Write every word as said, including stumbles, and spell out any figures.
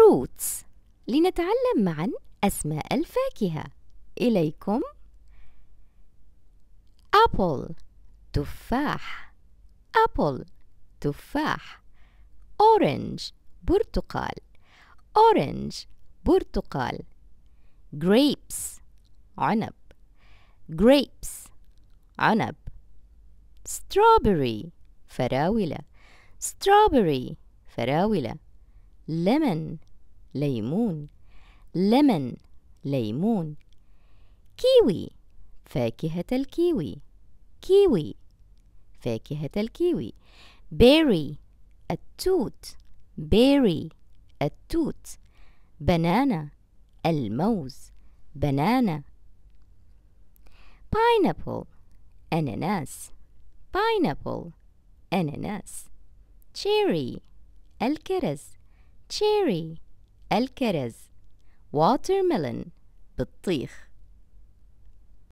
fruits. لنتعلم معا أسماء الفاكهة. إليكم apple تفاح apple تفاح orange برتقال orange برتقال grapes عنب grapes عنب strawberry فراولة strawberry فراولة lemon ليمون lemon ليمون كيوي فاكهة الكيوي كيوي فاكهة الكيوي berry التوت berry التوت banana الموز banana pineapple أناناس pineapple أناناس cherry الكرز cherry الكرز watermelon بطيخ